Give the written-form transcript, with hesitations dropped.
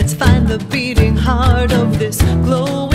Let's find the beating heart of this glowing